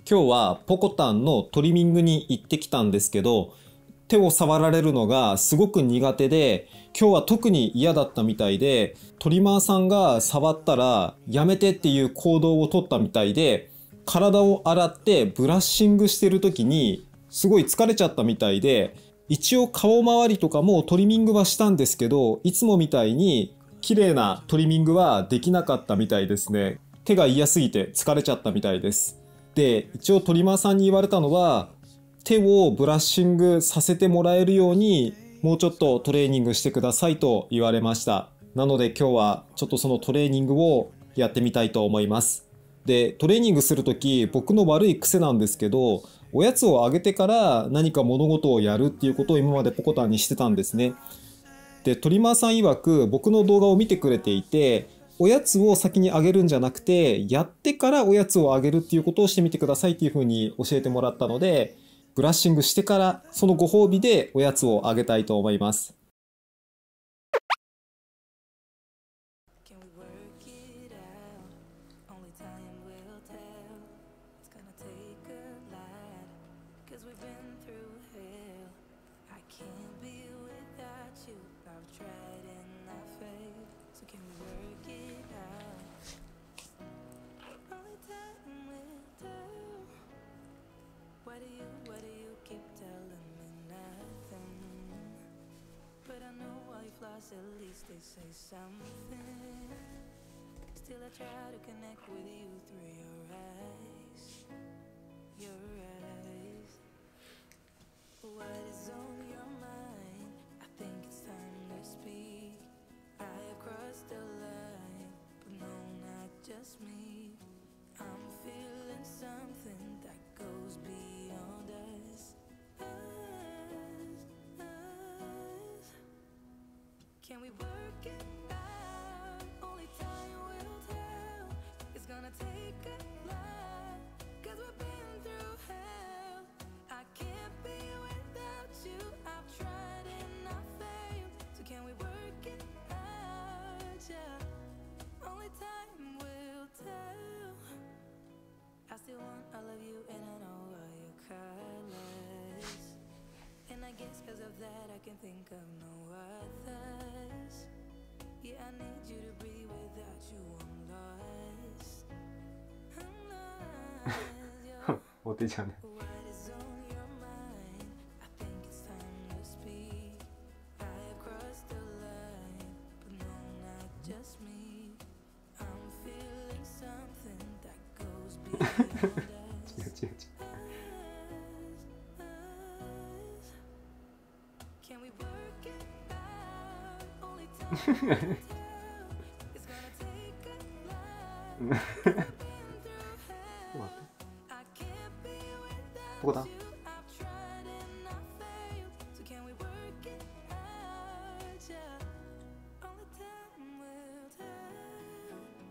今日はポコタンのトリミングに行ってきたんですけど、手を触られるのがすごく苦手で、今日は特に嫌だったみたいで、トリマーさんが触ったらやめてっていう行動をとったみたいで、体を洗ってブラッシングしてる時にすごい疲れちゃったみたいで、一応顔周りとかもトリミングはしたんですけど、いつもみたいに綺麗なトリミングはできなかったみたいですね。手が嫌すぎて疲れちゃったみたいです。で、一応トリマーさんに言われたのは、手をブラッシングさせてもらえるようにもうちょっとトレーニングしてくださいと言われました。なので今日はちょっとそのトレーニングをやってみたいと思います。で、トレーニングするとき僕の悪い癖なんですけど、おやつをあげてから何か物事をやるっていうことを今までポコタンにしてたんですね。で、トリマーさん曰く僕の動画を見てくれていて、おやつを先にあげるんじゃなくて、やってからおやつをあげるっていうことをしてみてくださいっていうふうに教えてもらったので、ブラッシングしてからそのご褒美でおやつをあげたいと思います。 At least they say something. Still I try to connect with you through your eyes. Your eyes. What is on your mind? I think it's time to speak. I have crossed the line, but no, not just me. I'm feeling something that goes beyond us. Can we work it out? Only time will tell. It's gonna take a lot, 'cause we've been through hell. I can't be without you. I've tried and I failed. So can we work it out? Yeah. Only time will tell. I still want all of you and I know all your colors. And I guess 'cause of that I can think of no others. Yeah, I need you to breathe. Without you I'm lost. I'm lost. お手じゃね。 What is on your mind? I think it's time to speak. I have crossed the line, but no, not just me. I'm feeling something that goes beyond us. 違う違う違う。 Can we work it out? Only time will tell. It's gonna take a lot. We've been through hell. I can't be without ポコタン。 you. I've tried and I failed. So can we work it out? Yeah. Only time will tell.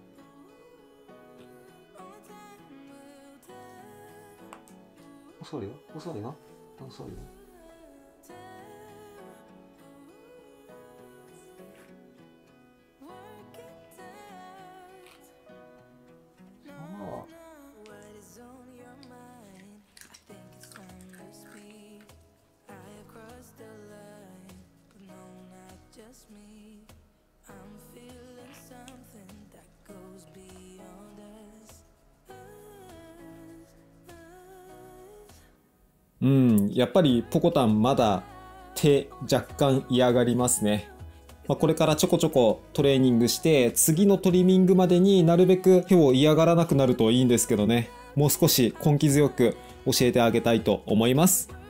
Only time will tell. 遅いよ、遅いよ、遅いよ。 Just me. I'm feeling something that goes beyond us. やっぱりポコタンまだ手若干嫌がりますね。これからちょこちょこトレーニングして次のトリミングまでになるべく手を嫌がらなくなるといいんですけどね。もう少し根気強く教えてあげたいと思います。